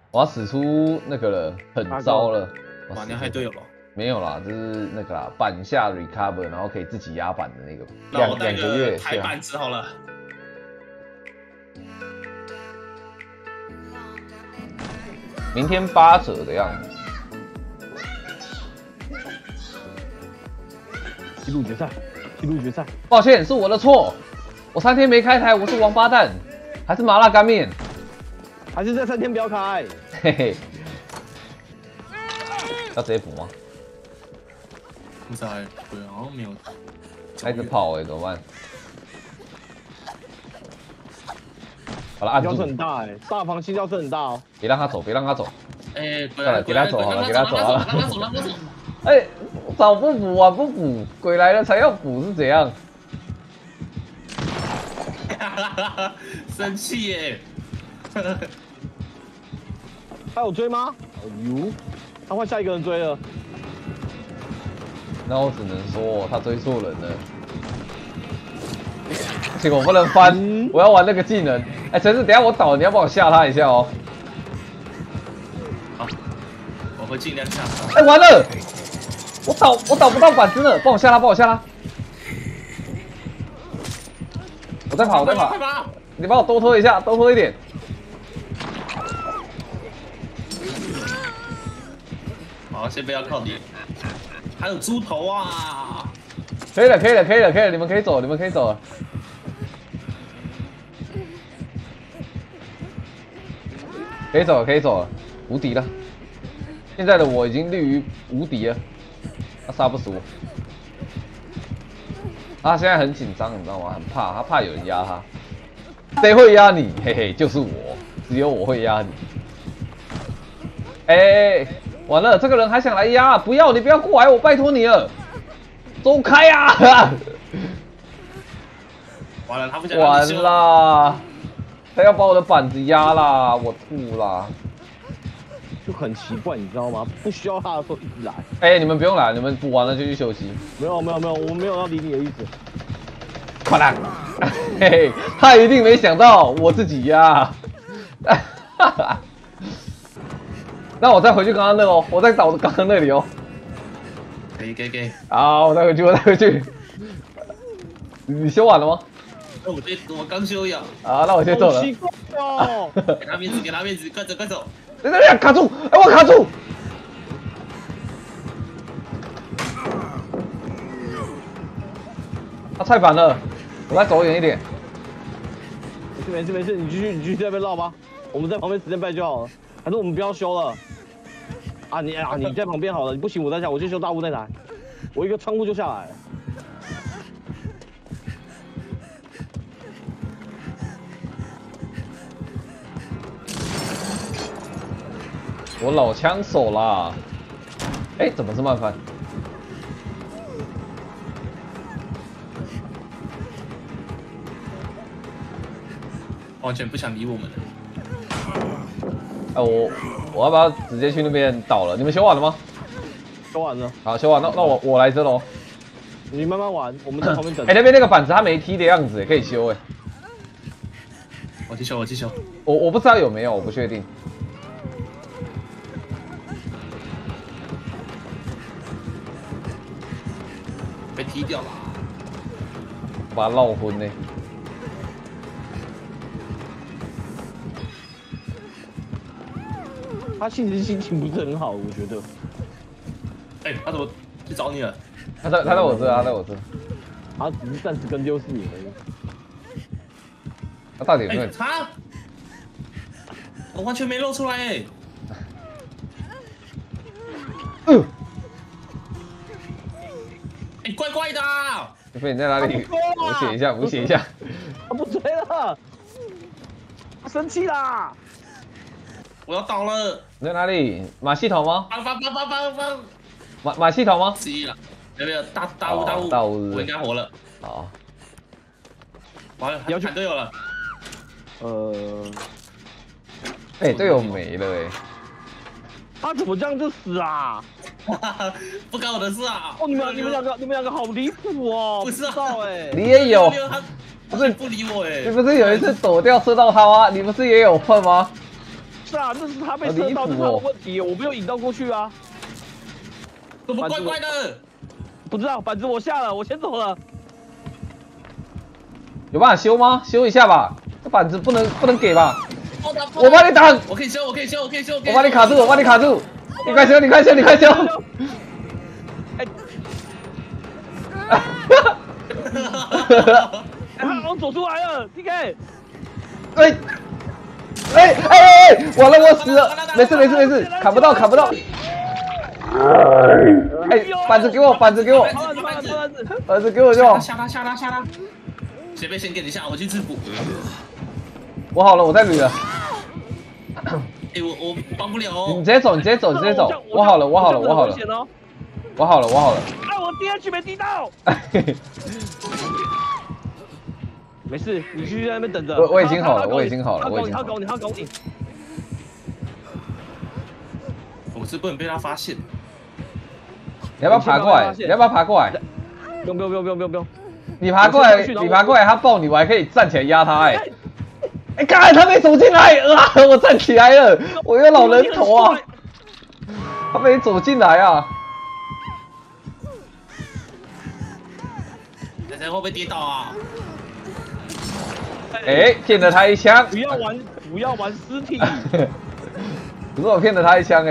我要使出那个了，狠招了。 哇，你要害队友了。 没有啦，就是那个啦，板下 recover， 然后可以自己压板的那个。 那我带 2个月台板子好了。 明天8折的样子。 记录决赛，记录决赛。 抱歉，是我的错。我3天没开台，我是王八蛋，还是麻辣干面？ 还是这3天不要开？ 嘿嘿。要直接补吗？ 不知道，对，好像没有。 他一直跑怎么办？好了，按住。 心跳声很大大房心跳声很大哦。 别让他走，别让他走。 算了， 给他走好了，给他走好了。 让他走，让他走。 早不补晚不补，鬼来了才要补是怎样？ 生气耶！ 他有追吗？有，他换下一个人追了。 那我只能说他追错人了。不行，我不能翻，我要玩那个技能。陈志，等一下我倒，你要帮我吓他一下哦。 好，我会尽量吓他。 完了，我倒不到板子了，帮我吓他，帮我吓他。我在跑，我在跑，你帮我多拖一下，多拖一点。 好，先不要靠你。还有猪头啊！ 可以了，可以了，可以了，可以了，你们可以走，你们可以走了。可以走了，可以走了，无敌了。现在的我已经立于无敌了，他杀不死我。他现在很紧张，你知道吗？很怕，他怕有人压他。谁会压你？嘿嘿，就是我，只有我会压你。完了，这个人还想来压，不要，你不要过来，我拜托你了，走开啊！ 完了，他不想完啦，他要把我的板子压啦，我吐啦。 就很奇怪，你知道吗？不需要他的时候一直来。 你们不用来，你们补完了就去休息。 没有，我们没有要理你的意思。 快来！嘿嘿，他一定没想到我自己压。那我再回去刚刚那个哦，我再找刚刚那里哦。 可以。 好，我再回去。你修完了吗？ 我刚修呀。 啊，那我先走了。 好奇怪哦。 给他面子，快走。 等，卡住！我卡住！他踹板了，我再走远一点。 没事，你继续在那边绕吧，我们在旁边时间败就好了。还是我们不要修了？你在旁边好了，你不行我再下，我去修大雾再来。我一个窗户就下来了。 我老枪手啦！怎么是慢翻？ 完全不想理我们了。我要不要直接去那边倒了？你们修完了吗？ 修完了。 好，修完，那我来这喽。 你慢慢玩，我们在旁边等。 那边那个板子他没踢的样子，可以修我去修。 我不知道有没有，我不确定。 被踢掉了。 我把他绕昏呢。 他其实心情不是很好，我觉得。 他怎么去找你了？ 他在我这， 他只是暂时跟丢视野而已。 他到底有没有？ 我完全没露出来怪怪的。 飞你在哪里？补血一下。 他不追了，他生气啦！ 我要倒了。 你在哪里？马系统吗？ 帮！ 马系统吗？ 是了，有没有大雾？我应该活了。 好。 完了，要砍队友了。 队友没了他怎么这样就死啊？ 不干我的事啊！ 你们两个好离谱哦！ 不是啊， 你也有， 不是不理我你不是有一次躲掉射到他吗？你不是也有份吗？ 是啊，那是他被射到，是他的问题，我没有引到过去啊。 怎么怪怪的？ 不知道，板子我下了，我先走了。 有办法修吗？修一下吧，这板子不能给吧？我帮你挡， 我可以修，我可以修，我可以修， 我帮你卡住，我帮你卡住，你快修，你快修，你快修！ 哎，他好像走出来了 ，PK。 完了，我死了！没事，砍不到。板子给我，板子给我就好。 下他！前辈先给你下，我去制服。 我好了，我在捋了。 哎，我帮不了哦。 你直接走，我好了。 哎，我 DH 没滴到。没事，你继续在那边等着。 我已经好了。 他搞你。 我是不能被他发现。 你要不要爬过来？不用。你爬过来，他抱你，我还可以站起来压他。看他没走进来啊！我站起来了，我有老人头啊！他没走进来啊！ 会不会跌倒啊？ 骗了他一枪。 不要玩尸体。 可是我骗了他一枪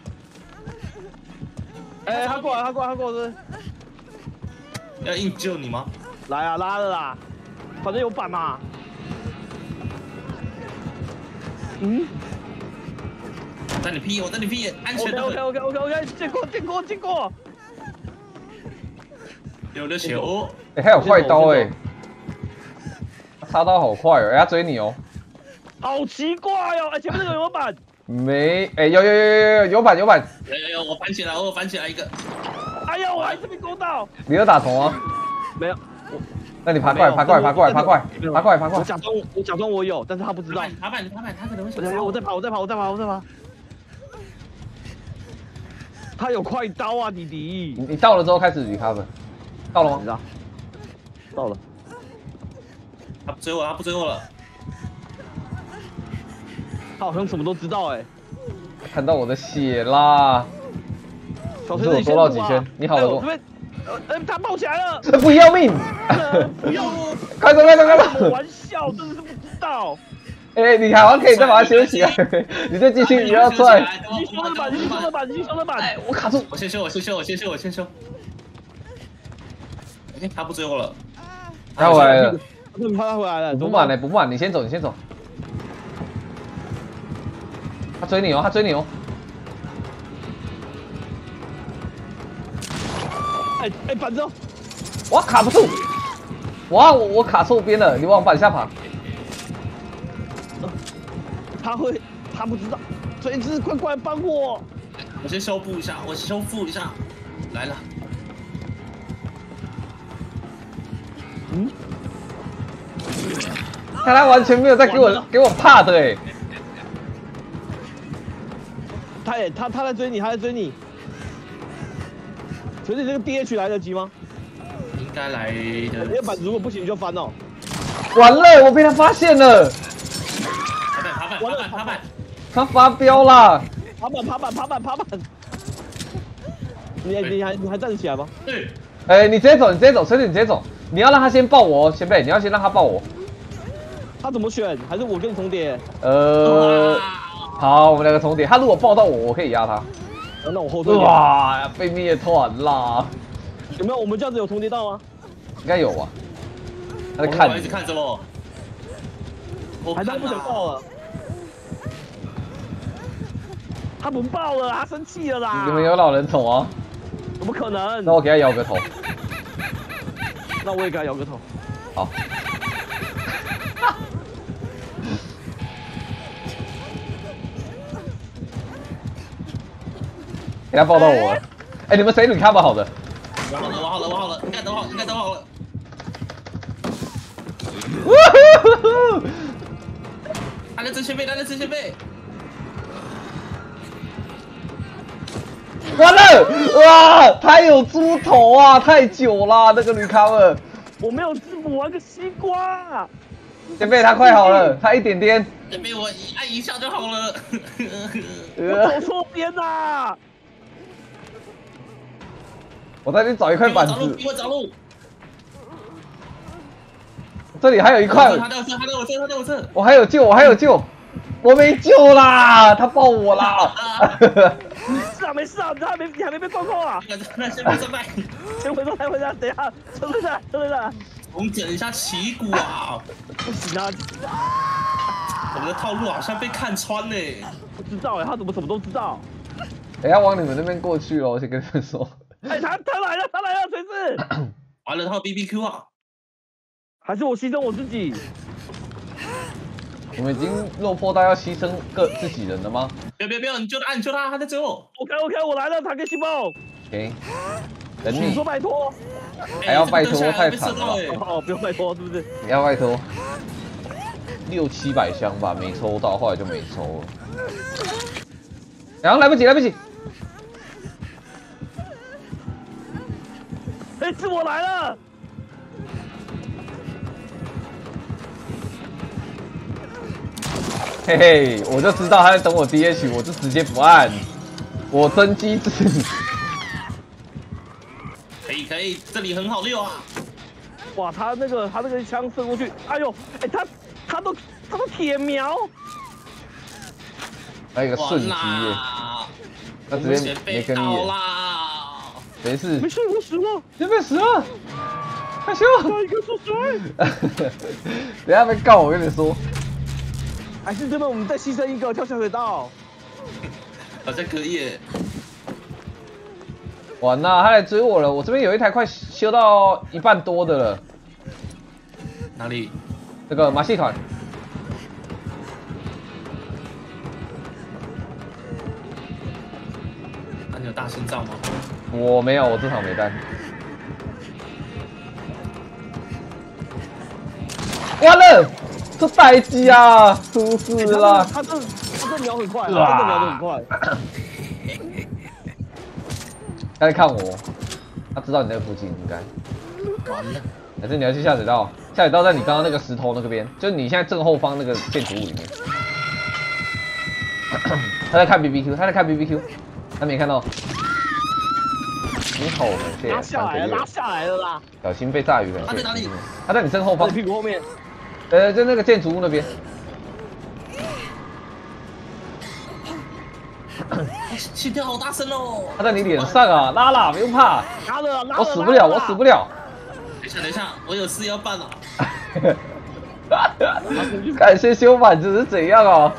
他过来这。 要硬救你吗？ 来啊，拉了啦，反正有板嘛。 我带你屁，安全的。 OK，经过。 有的血哦。 他有快刀他插刀好快他追你哦。 好奇怪哦，前面那个有没有板？ 没，有板。 有，我翻起来一个。 哎呀，我还是没勾到。 你有打头吗？ 没有。 那你爬过来。 我假装我有，但是他不知道。 爬板，他可能会想。 我在爬。他有快刀啊，弟弟。 你到了之后开始recover。到了吗？ 到了。 他不追我了。 他好像什么都知道看到我的血啦！ 小你说我收到几圈？你好了不？ 他爆起来了！ 不要命！ 不要！ 快走！ 玩笑，真的是不知道。 你好像可以再把它修起来，你再继续，你要出来。 你去修那板！ 我卡住。 我先修。他不追我了。 他回来了。 他回来了。 不慢，你先走。他追你哦。 板子！ 哇，卡不住！哇，我卡错边了，你往板下爬。 他不知道，所以快过来帮我！ 我先修复一下，来了。 看他完全没有在给我怕的他在追你，所以你这个 DH 来得及吗？ 应该来的。 你的板子如果不行就翻哦。 完了，我被他发现了。 爬板。 他发飙啦！ 爬板。你还站得起来吗？ 对。 你直接走，随时你直接走。你要让他先抱我，前辈，你要先让他抱我。 他怎么选？还是我跟你重叠？ 好，我们两个重叠。他如果抱到我，我可以压他。 那我后退。 哇，被灭团啦！ 有没有？我们这样子有重叠到吗？ 应该有吧。他在看你。 一直看着我。 还是他不想抱了？他不抱了，他生气了啦！ 你们有老人头啊？ 怎么可能？ 那我给他摇个头。 那我也给他摇个头。 好。给他抱到我了。你们谁recover好的？ 我好了，应该都好了。他在前辈。 完了！哇，他有猪头啊，太久啦，那个recover。 我没有制服，玩个西瓜。 前辈他快好了，他一点点。 前辈我按一下就好了。 我走错边啦！ 我再去找一块板子。 给我找路。 这里还有一块。 他在我这。 我还有救，我没救啦，他抱我啦。 没事啊，你还没被撞痛啊？ 先别上麦， 先回头，等一下，车队长， 我们整一下旗鼓啊！ 不行啊！ 我们的套路好像被看穿呢。 不知道哎，他怎么什么都知道？ 要往你们那边过去了，我先跟你们说。 哎，他来了，锤子！ 完了，他有 BBQ 啊！ 还是我牺牲我自己？ 我们已经落魄到要牺牲自己人了吗？ 不要，你救他，他在最后。 OK， 我来了，塔克西梦。 OK， 等你。 你说拜托。 还要拜托，太惨了。 哦，不用拜托，是不是？ 你要拜托。600、700箱吧，没抽到，后来就没抽了。然后来不及。 哎，是我来了。 嘿嘿，我就知道他在等我 DH， 我就直接不按，我真机智。 可以，这里很好溜啊！ 哇，他那个枪射过去，哎呦，哎他都铁瞄， 还有一个瞬击耶，他直接没跟你演。没事， 我死了， 前辈死了，害羞。 下一个是谁？ 等一下被告，我跟你说。 还是这边我们再牺牲一个跳下水道， 好像可以耶。 完了，他来追我了。我这边有一台快修到1半多的了。 哪里？ 这个马戏团。 那你有大心脏吗？ 我没有，我这场没带。完了！这待机啊，出事了！ 他这瞄很快，他真的瞄得很快。 他在看我，他知道你那个附近应该。 完了。 还是你要去下水道？下水道在你刚刚那个石头那个边，就是你现在正后方那个建筑物里面。他在看 BBQ， 他没看到。你好冷血！ 拉下来了啦！ 小心被炸鱼了。 他在哪里？ 他在你正后方。 屁股后面。 就那个建筑物那边。 心跳好大声哦！ 他在你脸上啊，拉啦，不用怕。我死不了。 等一下，我有事要办了。 感谢修板子是怎样啊？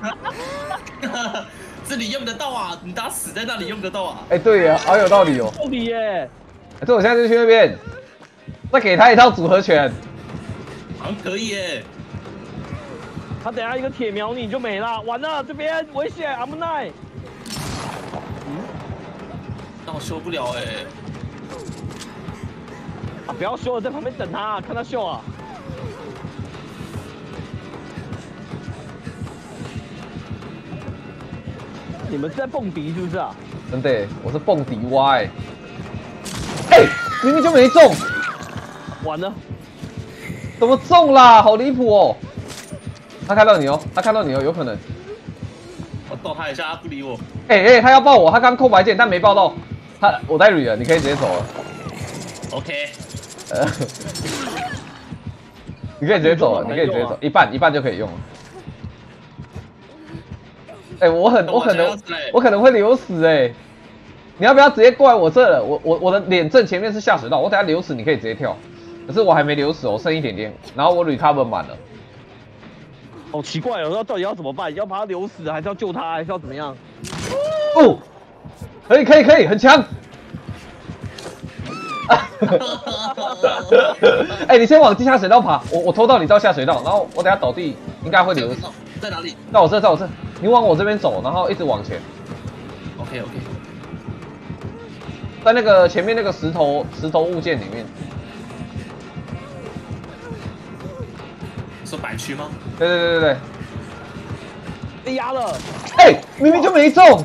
这里用得到啊，你打死在那里用得到啊。 哎，对呀，好有道理哦。 道理耶。 这我现在就去那边，再给他一套组合拳。 好像可以耶。 他等下一个铁瞄你就没了，完了这边危险，阿木奈。 但我修不了哎。 啊，不要修了，在旁边等他，看他秀啊。你们是在蹦迪是不是啊？ 真的，我是蹦迪歪。哎，明明就没中。 完了。 怎么中啦？好离谱哦！他看到你哦，有可能。 我抱他一下，他不理我。 他要抱我，他刚扣白键，但没抱到。我带捋了，你可以直接走了。 OK。 你可以直接走了，一半就可以用了。我可能会流死哎！你要不要直接过来我这了？我的脸正前面是下水道，我等下流死你可以直接跳。可是我还没流死，我剩一点点，然后我 recover 满了。 好奇怪哦，那到底要怎么办？要把他流死，还是要救他，还是要怎么样？ 哦，可以，很强。你先往地下水道爬，我拖到你到下水道，然后我等下倒地，应该会流死。 在哪里？ 在我这，你往我这边走，然后一直往前。 OK。 在那个前面那个石头物件里面。 说白区吗？ 对。 被压了。 明明就没中，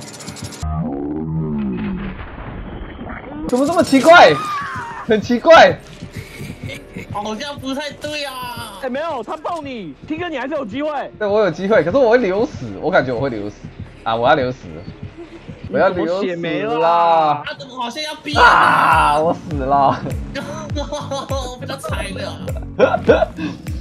怎么这么奇怪？很奇怪。 好像不太对啊。 哎，没有，他抱你，T 哥你还是有机会。 对，我有机会，可是我会流死，我感觉我会流死啊！我要流死了，我要流死啦！ 他怎么好像要逼啊！我死了， 被他踩了。